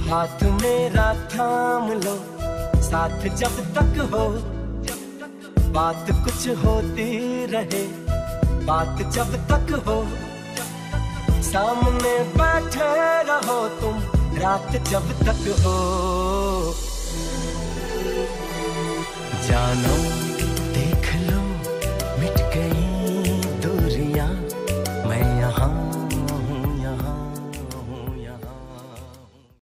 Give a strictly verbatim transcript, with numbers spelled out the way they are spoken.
हाथ मेरा थाम लो, साथ जब तक हो, बात कुछ होती रहे, बात जब तक हो, सामने बैठे रहो तुम, रात जब तक हो। जानो